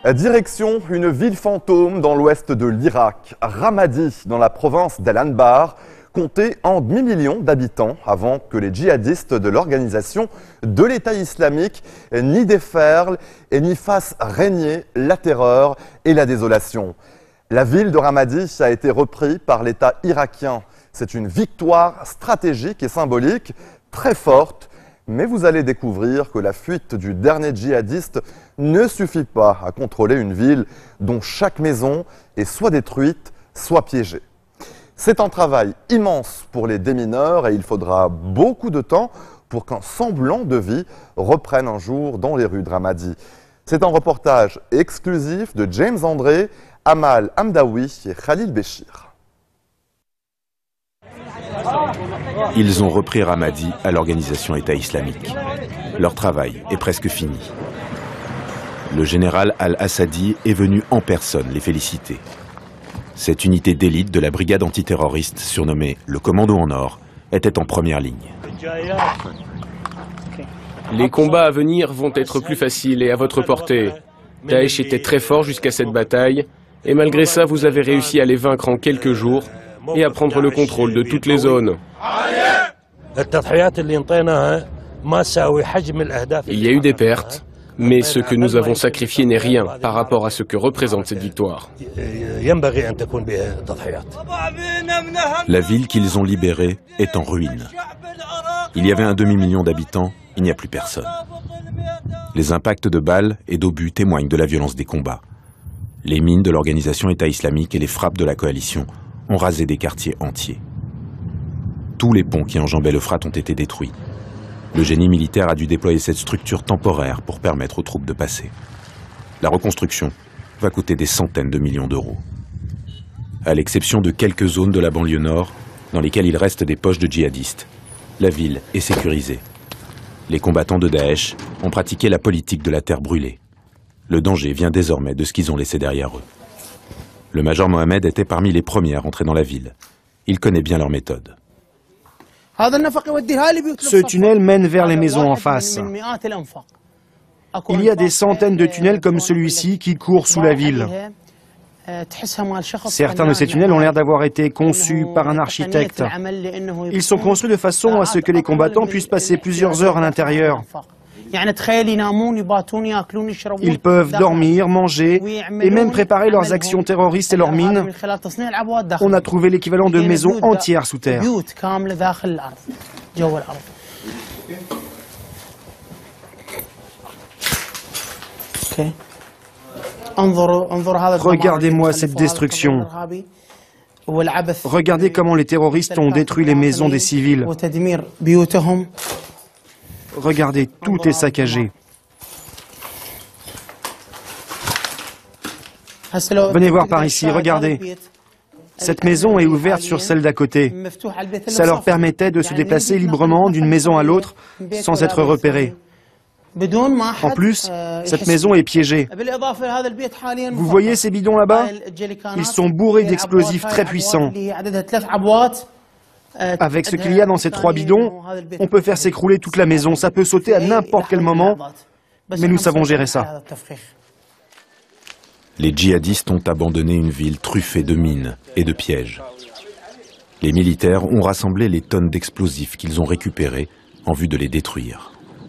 Direction une ville fantôme dans l'ouest de l'Irak, Ramadi, dans la province d'Al-Anbar, comptait en demi-million d'habitants avant que les djihadistes de l'organisation de l'État islamique n'y déferlent et n'y fassent régner la terreur et la désolation. La ville de Ramadi a été reprise par l'État irakien. C'est une victoire stratégique et symbolique très forte, mais vous allez découvrir que la fuite du dernier djihadiste ne suffit pas à contrôler une ville dont chaque maison est soit détruite, soit piégée. C'est un travail immense pour les démineurs et il faudra beaucoup de temps pour qu'un semblant de vie reprenne un jour dans les rues de Ramadi. C'est un reportage exclusif de James André, Amal Hamdaoui et Khalil Béchir. Ils ont repris Ramadi à l'organisation État islamique. Leur travail est presque fini. Le général Al-Assadi est venu en personne les féliciter. Cette unité d'élite de la brigade antiterroriste, surnommée le Commando en Or, était en première ligne. Les combats à venir vont être plus faciles et à votre portée. Daesh était très fort jusqu'à cette bataille, et malgré ça, vous avez réussi à les vaincre en quelques jours et à prendre le contrôle de toutes les zones. Il y a eu des pertes, mais ce que nous avons sacrifié n'est rien par rapport à ce que représente cette victoire. La ville qu'ils ont libérée est en ruine. Il y avait un demi-million d'habitants, il n'y a plus personne. Les impacts de balles et d'obus témoignent de la violence des combats. Les mines de l'organisation État islamique et les frappes de la coalition ont rasé des quartiers entiers. Tous les ponts qui enjambaient l'Euphrate ont été détruits. Le génie militaire a dû déployer cette structure temporaire pour permettre aux troupes de passer. La reconstruction va coûter des centaines de millions d'euros. À l'exception de quelques zones de la banlieue nord, dans lesquelles il reste des poches de djihadistes, la ville est sécurisée. Les combattants de Daesh ont pratiqué la politique de la terre brûlée. Le danger vient désormais de ce qu'ils ont laissé derrière eux. Le major Mohamed était parmi les premiers à rentrer dans la ville. Il connaît bien leur méthode. Ce tunnel mène vers les maisons en face. Il y a des centaines de tunnels comme celui-ci qui courent sous la ville. Certains de ces tunnels ont l'air d'avoir été conçus par un architecte. Ils sont construits de façon à ce que les combattants puissent passer plusieurs heures à l'intérieur. Ils peuvent dormir, manger et même préparer leurs actions terroristes et leurs mines. On a trouvé l'équivalent de maisons entières sous terre. Regardez-moi cette destruction. Regardez comment les terroristes ont détruit les maisons des civils. Regardez, tout est saccagé. Venez voir par ici, regardez. Cette maison est ouverte sur celle d'à côté. Ça leur permettait de se déplacer librement d'une maison à l'autre sans être repérés. En plus, cette maison est piégée. Vous voyez ces bidons là-bas? Ils sont bourrés d'explosifs très puissants. Avec ce qu'il y a dans ces 3 bidons, on peut faire s'écrouler toute la maison. Ça peut sauter à n'importe quel moment, mais nous savons gérer ça. Les djihadistes ont abandonné une ville truffée de mines et de pièges. Les militaires ont rassemblé les tonnes d'explosifs qu'ils ont récupérés en vue de les détruire.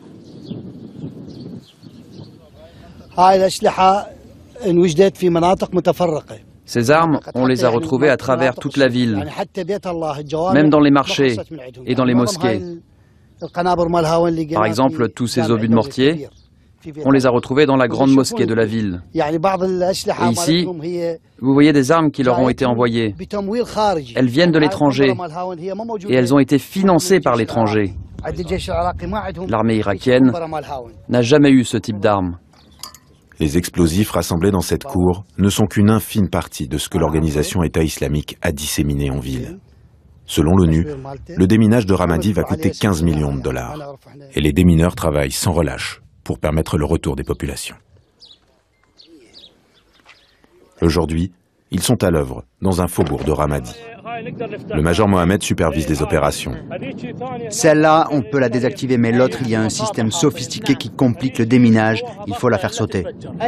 Ces armes, on les a retrouvées à travers toute la ville, même dans les marchés et dans les mosquées. Par exemple, tous ces obus de mortier, on les a retrouvés dans la grande mosquée de la ville. Et ici, vous voyez des armes qui leur ont été envoyées. Elles viennent de l'étranger et elles ont été financées par l'étranger. L'armée irakienne n'a jamais eu ce type d'armes. Les explosifs rassemblés dans cette cour ne sont qu'une infime partie de ce que l'organisation État islamique a disséminé en ville. Selon l'ONU, le déminage de Ramadi va coûter 15 millions de dollars. Et les démineurs travaillent sans relâche pour permettre le retour des populations. Aujourd'hui, Ils sont à l'œuvre, dans un faubourg de Ramadi. Le major Mohamed supervise les opérations. Celle-là, on peut la désactiver, mais l'autre, il y a un système sophistiqué qui complique le déminage. Il faut la faire sauter.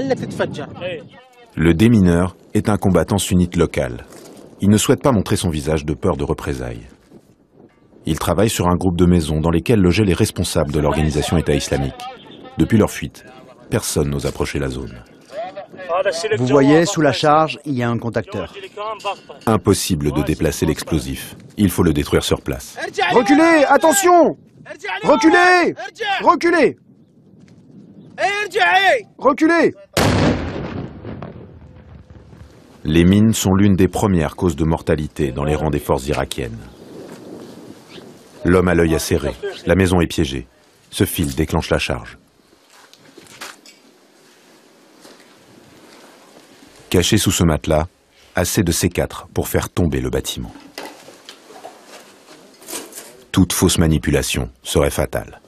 Le démineur est un combattant sunnite local. Il ne souhaite pas montrer son visage de peur de représailles. Il travaille sur un groupe de maisons dans lesquelles logeaient les responsables de l'organisation État islamique. Depuis leur fuite, personne n'ose approcher la zone. Vous voyez, sous la charge, il y a un contacteur. Impossible de déplacer l'explosif. Il faut le détruire sur place. Reculez, attention! Reculez! Reculez! Reculez! Les mines sont l'une des premières causes de mortalité dans les rangs des forces irakiennes. L'homme a l'œil acéré, la maison est piégée. Ce fil déclenche la charge. Caché sous ce matelas, assez de C4 pour faire tomber le bâtiment. Toute fausse manipulation serait fatale.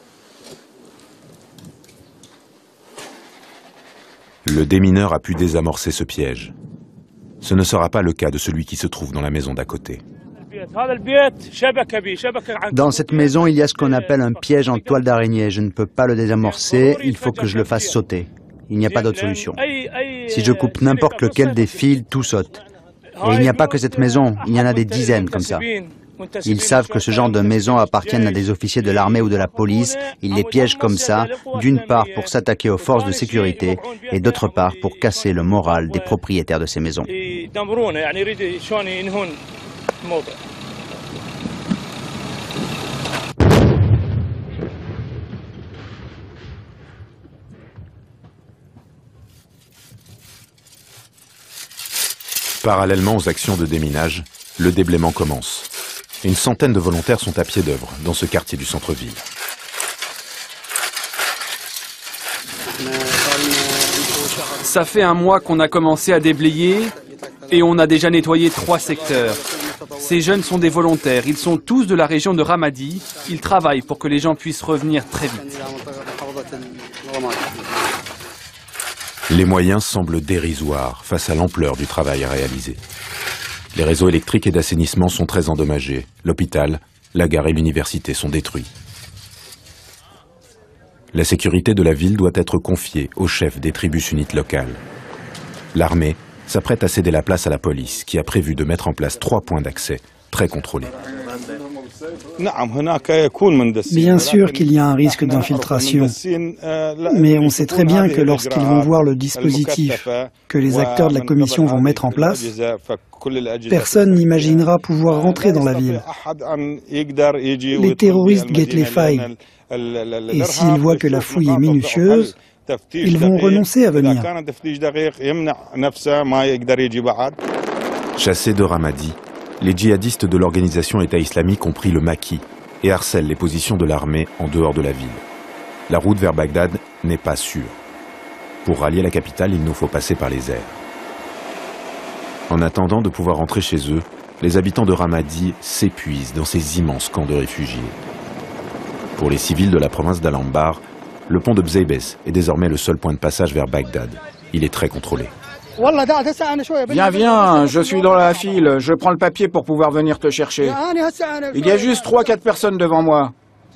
Le démineur a pu désamorcer ce piège. Ce ne sera pas le cas de celui qui se trouve dans la maison d'à côté. Dans cette maison, il y a ce qu'on appelle un piège en toile d'araignée. Je ne peux pas le désamorcer, il faut que je le fasse sauter. Il n'y a pas d'autre solution. Si je coupe n'importe lequel des fils, tout saute. Et il n'y a pas que cette maison, il y en a des dizaines comme ça. Ils savent que ce genre de maisons appartiennent à des officiers de l'armée ou de la police. Ils les piègent comme ça, d'une part pour s'attaquer aux forces de sécurité et d'autre part pour casser le moral des propriétaires de ces maisons. Parallèlement aux actions de déminage, le déblaiement commence. Une centaine de volontaires sont à pied d'œuvre dans ce quartier du centre-ville. Ça fait un mois qu'on a commencé à déblayer et on a déjà nettoyé 3 secteurs. Ces jeunes sont des volontaires, ils sont tous de la région de Ramadi. Ils travaillent pour que les gens puissent revenir très vite. Les moyens semblent dérisoires face à l'ampleur du travail à réaliser. Les réseaux électriques et d'assainissement sont très endommagés. L'hôpital, la gare et l'université sont détruits. La sécurité de la ville doit être confiée aux chefs des tribus sunnites locales. L'armée s'apprête à céder la place à la police, qui a prévu de mettre en place 3 points d'accès très contrôlés. Bien sûr qu'il y a un risque d'infiltration, mais on sait très bien que lorsqu'ils vont voir le dispositif que les acteurs de la commission vont mettre en place, personne n'imaginera pouvoir rentrer dans la ville. Les terroristes guettent les failles, et s'ils voient que la fouille est minutieuse, ils vont renoncer à venir. Chassés de Ramadi, les djihadistes de l'organisation État islamique ont pris le maquis et harcèlent les positions de l'armée en dehors de la ville. La route vers Bagdad n'est pas sûre. Pour rallier la capitale, il nous faut passer par les airs. En attendant de pouvoir rentrer chez eux, les habitants de Ramadi s'épuisent dans ces immenses camps de réfugiés. Pour les civils de la province d'Al-Anbar, le pont de Bzeybes est désormais le seul point de passage vers Bagdad. Il est très contrôlé. Viens, je suis dans la file, je prends le papier pour pouvoir venir te chercher. Il y a juste 3-4 personnes devant moi.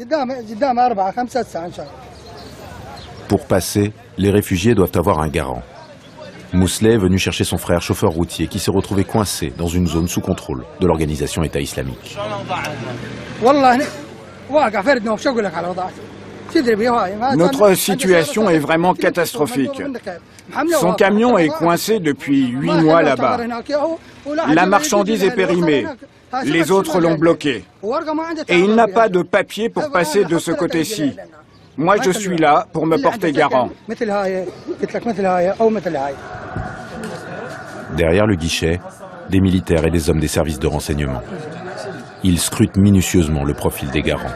Pour passer, les réfugiés doivent avoir un garant. Mousselet est venu chercher son frère chauffeur routier qui s'est retrouvé coincé dans une zone sous contrôle de l'organisation État islamique. Notre situation est vraiment catastrophique. Son camion est coincé depuis 8 mois là-bas. La marchandise est périmée. Les autres l'ont bloqué. Et il n'a pas de papier pour passer de ce côté-ci. Moi, je suis là pour me porter garant. Derrière le guichet, des militaires et des hommes des services de renseignement. Ils scrutent minutieusement le profil des garants.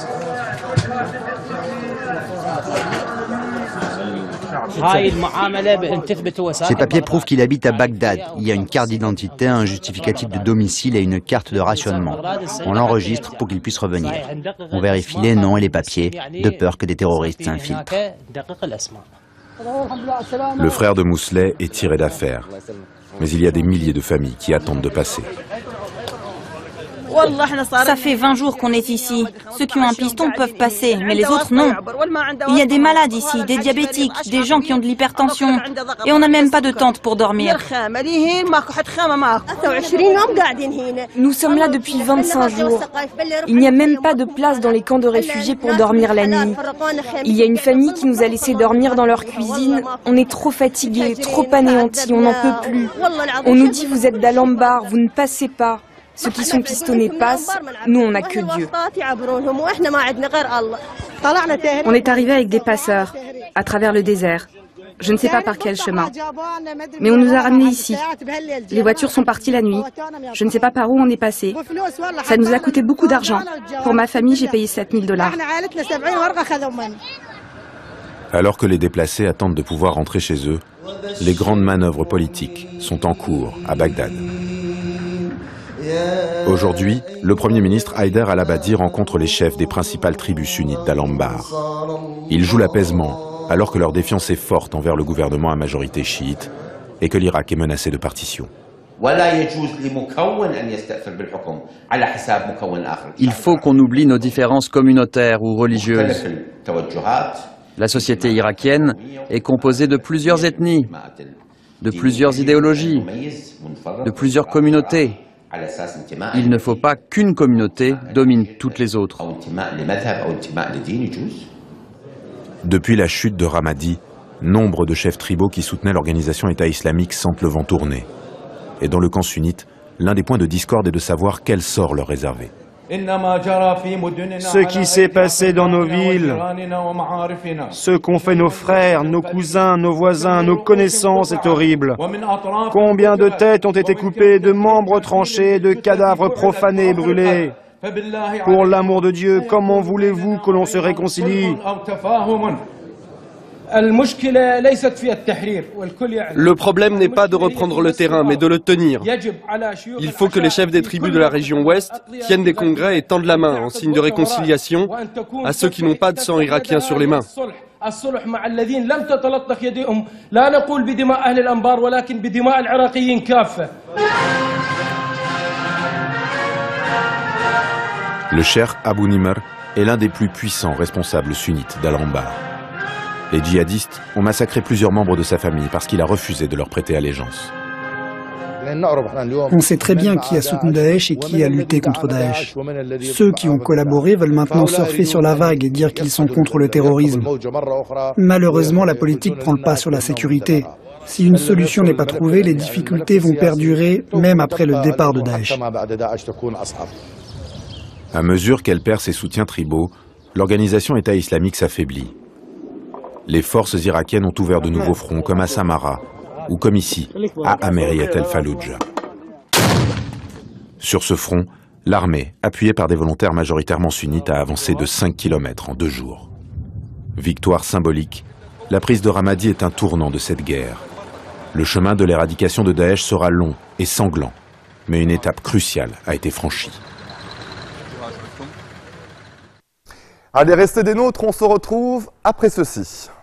Ces papiers prouvent qu'il habite à Bagdad. Il y a une carte d'identité, un justificatif de domicile et une carte de rationnement. On l'enregistre pour qu'il puisse revenir. On vérifie les noms et les papiers, de peur que des terroristes s'infiltrent. Le frère de Mousselet est tiré d'affaire. mais il y a des milliers de familles qui attendent de passer. Ça fait 20 jours qu'on est ici. Ceux qui ont un piston peuvent passer, mais les autres non. Il y a des malades ici, des diabétiques, des gens qui ont de l'hypertension. Et on n'a même pas de tente pour dormir. Nous sommes là depuis 25 jours. Il n'y a même pas de place dans les camps de réfugiés pour dormir la nuit. Il y a une famille qui nous a laissé dormir dans leur cuisine. On est trop fatigués, trop anéantis, on n'en peut plus. On nous dit vous êtes d'Al-Anbar, vous ne passez pas. Ceux qui sont pistonnés passent, nous on n'a que Dieu. On est arrivé avec des passeurs, à travers le désert. Je ne sais pas par quel chemin. Mais on nous a ramenés ici. Les voitures sont parties la nuit. Je ne sais pas par où on est passé. Ça nous a coûté beaucoup d'argent. Pour ma famille, j'ai payé $7000. Alors que les déplacés attendent de pouvoir rentrer chez eux, les grandes manœuvres politiques sont en cours à Bagdad. Aujourd'hui, le Premier ministre Haider al-Abadi rencontre les chefs des principales tribus sunnites d'Al-Anbar. Ils jouent l'apaisement, alors que leur défiance est forte envers le gouvernement à majorité chiite et que l'Irak est menacé de partition. Il faut qu'on oublie nos différences communautaires ou religieuses. La société irakienne est composée de plusieurs ethnies, de plusieurs idéologies, de plusieurs communautés. Il ne faut pas qu'une communauté domine toutes les autres. Depuis la chute de Ramadi, nombre de chefs tribaux qui soutenaient l'organisation État islamique sentent le vent tourner. Et dans le camp sunnite, l'un des points de discorde est de savoir quel sort leur réserver. Ce qui s'est passé dans nos villes, ce qu'ont fait nos frères, nos cousins, nos voisins, nos connaissances est horrible. Combien de têtes ont été coupées, de membres tranchés, de cadavres profanés et brûlés. Pour l'amour de Dieu, comment voulez-vous que l'on se réconcilie ? Le problème n'est pas de reprendre le terrain, mais de le tenir. Il faut que les chefs des tribus de la région ouest tiennent des congrès et tendent la main en signe de réconciliation à ceux qui n'ont pas de sang irakien sur les mains. Le cheikh Abu Nimr est l'un des plus puissants responsables sunnites d'Al-Anbar. Les djihadistes ont massacré plusieurs membres de sa famille parce qu'il a refusé de leur prêter allégeance. On sait très bien qui a soutenu Daesh et qui a lutté contre Daesh. Ceux qui ont collaboré veulent maintenant surfer sur la vague et dire qu'ils sont contre le terrorisme. Malheureusement, la politique prend le pas sur la sécurité. Si une solution n'est pas trouvée, les difficultés vont perdurer même après le départ de Daesh. À mesure qu'elle perd ses soutiens tribaux, l'organisation État islamique s'affaiblit. Les forces irakiennes ont ouvert de nouveaux fronts, comme à Samarra, ou comme ici, à Ameriyat el-Fallujah. Sur ce front, l'armée, appuyée par des volontaires majoritairement sunnites, a avancé de 5 km en 2 jours. Victoire symbolique, la prise de Ramadi est un tournant de cette guerre. Le chemin de l'éradication de Daesh sera long et sanglant, mais une étape cruciale a été franchie. Allez, restez des nôtres, on se retrouve après ceci.